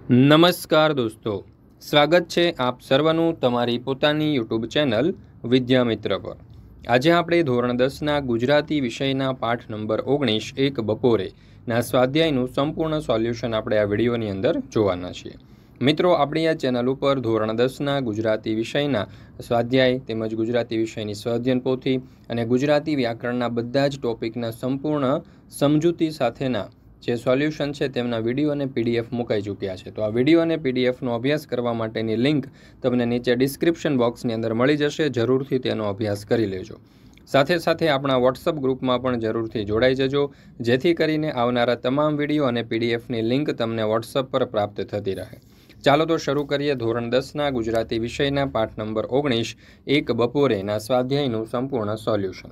નમસ્કાર દોસ્તો, સ્વાગત છે આપ સર્વનું તમારી પોતાની યુટ્યુબ ચેનલ વિદ્યામિત્ર પર। આજે આપણે ધોરણ 10ના ગુજરાતી વિષયના પાઠ નંબર 19 એક બપોરેના સ્વાધ્યાયનું સંપૂર્ણ સોલ્યુશન આપણે આ વિડીયોની અંદર જોવાના છીએ। મિત્રો, આપણી આ ચેનલ ઉપર ધોરણ 10ના ગુજરાતી વિષયના સ્વાધ્યાય તેમજ ગુજરાતી વિષયની સ્વાધ્યાયન પોથી અને ગુજરાતી વ્યાકરણના બધા જ ટોપિકના સંપૂર્ણ સમજૂતી સાથેના જે સોલ્યુશન છે તેમના વિડીયો અને પીડીએફ મુકાઈ ચૂક્યા છે। તો આ વિડીયો અને પીડીએફનો અભ્યાસ કરવા માટેની લિંક તમને નીચે ડિસ્ક્રિપ્શન બોક્સની અંદર મળી જશે। જરૂરથી તેનો અભ્યાસ કરી લેજો। સાથે સાથે આપણા વોટ્સઅપ ગ્રુપમાં પણ જરૂરથી જોડાઈ જજો, જેથી કરીને આવનારા તમામ વિડીયો અને પીડીએફની લિંક તમને વોટ્સઅપ પર પ્રાપ્ત થતી રહે। ચાલો તો શરૂ કરીએ ધોરણ 10ના ગુજરાતી વિષયના પાઠ નંબર 19 એક બપોરેના સ્વાધ્યાયનું સંપૂર્ણ સોલ્યુશન।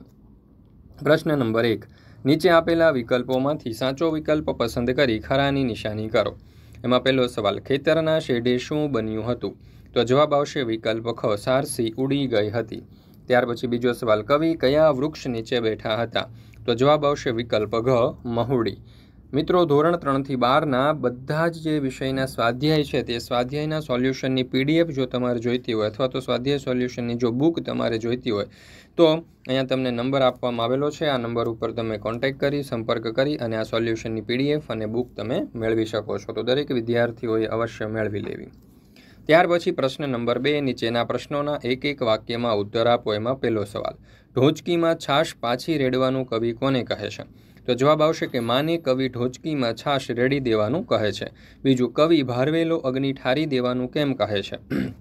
પ્રશ્ન નંબર 1, નીચે આપેલા વિકલ્પોમાંથી સાચો વિકલ્પ પસંદ કરી ખરાની નિશાની કરો। એમાં પહેલો સવાલ, ખેતરના શેઢે શું બન્યું હતું? તો જવાબ આવશે વિકલ્પ ખ, સારસી ઉડી ગઈ હતી। ત્યાર પછી બીજો સવાલ, કવિ કયા વૃક્ષ નીચે બેઠા હતા? તો જવાબ આવશે વિકલ્પ ઘ, મહુડી। મિત્રો, ધોરણ 3થી 12ના બધા જ જે વિષયના સ્વાધ્યાય છે તે સ્વાધ્યાયના સોલ્યુશનની પીડીએફ જો તમારે જોઈતી હોય અથવા તો સ્વાધ્યાય સોલ્યુશનની જો બુક તમારે જોઈતી હોય તો અહીંયા તમને નંબર આપવામાં આવેલો છે। આ નંબર ઉપર તમે કોન્ટેક્ટ કરી, સંપર્ક કરી અને આ સોલ્યુશનની પીડીએફ અને બુક તમે મેળવી શકો છો। તો દરેક વિદ્યાર્થીઓએ અવશ્ય મેળવી લેવી। ત્યાર પછી પ્રશ્ન નંબર 2, નીચેના પ્રશ્નોના એક એક વાક્યમાં ઉત્તર આપો। એમાં પહેલો સવાલ, ઢોચકીમાં છાશ પાછી રેડવાનું કવિ કોને કહે છે? તો જવાબ આવશે કે માને કવિ ઢોચકીમાં છાશ રેડી દેવાનું કહે છે। બીજું, કવિ ભારવેલો અગ્નિ ઠારી દેવાનું કેમ કહે છે?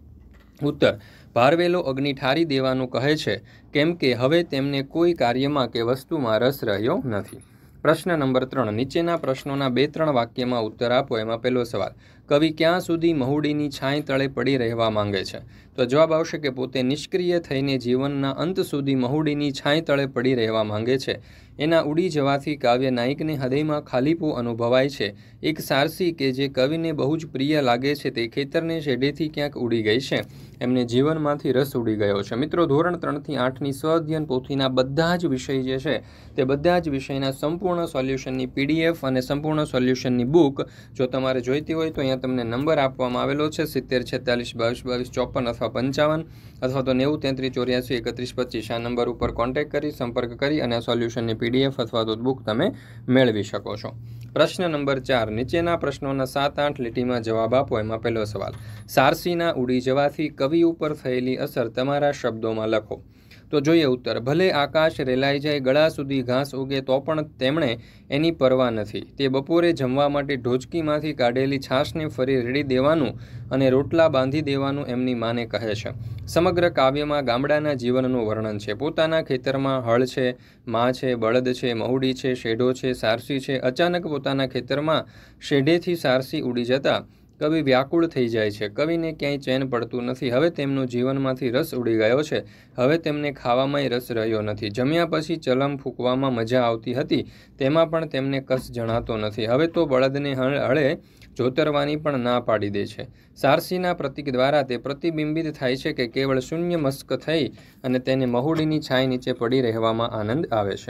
ઉત્તર, ભારવેલો અગ્નિ ઠારી દેવાનું કહે છે કેમ કે હવે તેમને કોઈ કાર્યમાં કે વસ્તુમાં રસ રહ્યો નથી। પ્રશ્ન નંબર 3, નીચેના પ્રશ્નોના 2-3 વાક્યમાં ઉત્તર આપો। એમાં પહેલો સવાલ, કવિ ક્યાં સુધી મહુડીની છાંય તળે પડી રહેવા માંગે છે? તો જવાબ આવશે કે પોતે નિષ્ક્રિય થઈને જીવનના અંત સુધી મહુડીની છાંય તળે પડી રહેવા માંગે છે। એના ઉડી જવાથી કાવ્ય નાયકને હૃદયમાં ખાલીપો અનુભવાય છે। એક સારસી કે જે કવિને બહુ જ પ્રિય લાગે છે તે ખેતરને શેઢેથી ક્યાંક ઉડી ગઈ છે। એમને જીવનમાંથી રસ ઉડી ગયો છે। મિત્રો, ધોરણ 3થી 8ની સ્વાધ્યાયન પોથીના બધા જ વિષય જે છે તે બધા જ વિષયના સંપૂર્ણ સોલ્યુશનની પીડીએફ અને સંપૂર્ણ સોલ્યુશનની બુક જો તમારે જોઈતી હોય તો અહીંયા તમને નંબર આપવામાં આવેલો છે 70 46 22 22 54 અથવા 55 અથવા તો 90 33 84 31 25। આ નંબર ઉપર કોન્ટેક્ટ કરી, સંપર્ક કરી અને આ સોલ્યુશનની પીડીએફ અથવા તો બુક તમે મેળવી શકો છો। પ્રશ્ન નંબર 4, નીચેના પ્રશ્નોના 7-8 લીટીમાં જવાબ આપો। એમાં પહેલો સવાલ, સારસીના ઉડી જવાથી કવિ ઉપર થયેલી અસર તમારા શબ્દોમાં લખો। તો જોઈએ ઉત્તર, ભલે આકાશ રેલાઈ જાય, ગળા સુધી ઘાસ ઉગે તો પણ તેમણે એની પરવા નથી। તે બપોરે જમવા માટે ઢોચકીમાંથી કાઢેલી છાશને ફરી રેડી દેવાનું અને રોટલા બાંધી દેવાનું એમની માને કહે છે। સમગ્ર કાવ્યમાં ગામડાના જીવનનું વર્ણન છે। પોતાના ખેતરમાં હળ છે, મા છે, બળદ છે, મહુડી છે, શેઢો છે, સારસી છે। અચાનક પોતાના ખેતરમાં શેઢેથી સારસી ઉડી જતા કવિ વ્યાકુળ થઈ જાય છે। કવિને ક્યાંય ચેન પડતું નથી। હવે તેમનો જીવનમાંથી રસ ઉડી ગયો છે। હવે તેમને ખાવામાંય રસ રહ્યો નથી। જમ્યા પછી ચલમ ફૂંકવામાં મજા આવતી હતી તેમાં પણ તેમને કસ જણાતો નથી। હવે તો બળદને હળે જોતરવાની પણ ના પાડી દે છે। સારસીના પ્રતીક દ્વારા તે પ્રતિબિંબિત થાય છે કે કેવળ શૂન્ય મસ્ક થઈ અને તેને મહુડીની છાંય નીચે પડી રહેવામાં આનંદ આવે છે।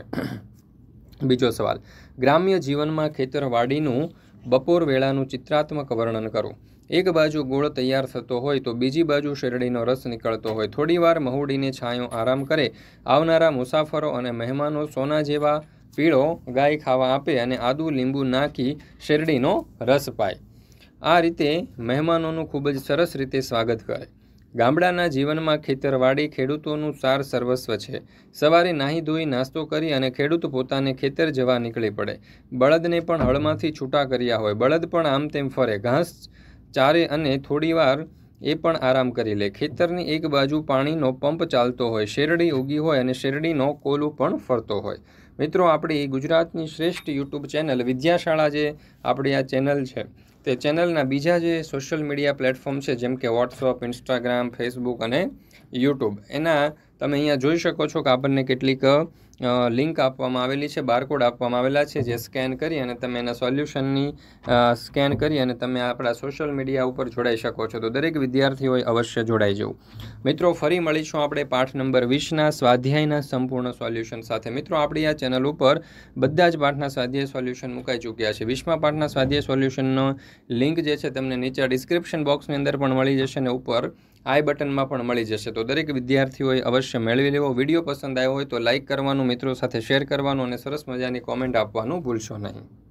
બીજો સવાલ, ગ્રામ્ય જીવનમાં ખેતરવાડીનું બપોર વેળાનું ચિત્રાત્મક વર્ણન કરો। એક બાજુ ગોળ તૈયાર થતો હોય તો બીજી બાજુ શેરડીનો રસ નીકળતો હોય। થોડીવાર મહુડીને છાંયો આરામ કરે, આવનારા મુસાફરો અને મહેમાનો સોના જેવા પીળો ગાય ખાવા આપે અને આદુ લીંબુ નાખી શેરડીનો રસ પાય। આ રીતે મહેમાનોનું ખૂબ જ સરસ રીતે સ્વાગત કરે। ગામડાના જીવનમાં ખેતરવાડી ખેડૂતોનું સાર સર્વસ્વ છે। સવારે નાહી ધોઈ નાસ્તો કરી અને ખેડૂત પોતાને ખેતર જવા નીકળી પડે। બળદને પણ હળમાંથી છૂટા કર્યા હોય, બળદ પણ આમ તેમ ફરે, ઘાસ ચારે અને થોડીવાર એ પણ આરામ કરી લે। ખેતરની એક બાજુ પાણીનો પંપ ચાલતો હોય, શેરડી ઉગી હોય અને શેરડીનો કોલું પણ ફરતો હોય। મિત્રો, આપણી ગુજરાતની શ્રેષ્ઠ યુટ્યુબ ચેનલ વિદ્યાશાળા જે આપણી આ ચેનલ છે તે ચેનલના બીજા જે સોશિયલ મીડિયા પ્લેટફોર્મ છે જેમ કે વોટ્સઅપ, ઇન્સ્ટાગ્રામ, ફેસબુક અને યુટ્યુબ, એના તમે અહીંયા જોઈ શકો છો કે આપણને કેટલીક લિંક આપવામાં આવેલી છે, બારકોડ આપવામાં આવેલા છે, જે સ્કેન કરી અને તમે એના સોલ્યુશનની સ્કેન કરી અને તમે આપણા સોશિયલ મીડિયા ઉપર જોડાઈ શકો છો. તો દરેક વિદ્યાર્થીઓએ અવશ્ય જોડાઈ જવું. મિત્રો, ફરી મળીશું આપણે પાઠ નંબર 20ના સ્વાધ્યાયના સંપૂર્ણ સોલ્યુશન સાથે. મિત્રો, આપણી આ ચેનલ ઉપર બધા જ પાઠના સ્વાધ્યાય સોલ્યુશન મુકાઈ ચૂક્યા છે. 20મા પાઠના સ્વાધ્યાય સોલ્યુશનનો લિંક જે છે તમને નીચે ડિસ્ક્રિપ્શન બોક્સની અંદર પણ મળી જશે અને ઉપર આઈ બટનમાં પણ મળી જશે. તો દરેક વિદ્યાર્થીઓએ અવશ્ય મેળવી લેવો. વિડીયો પસંદ આવ્યો હોય તો લાઇક કરવાનું, મિત્રો સાથે શેર કરવાનું અને સરસ મજાની કોમેન્ટ આપવાનું ભૂલશો નહીં.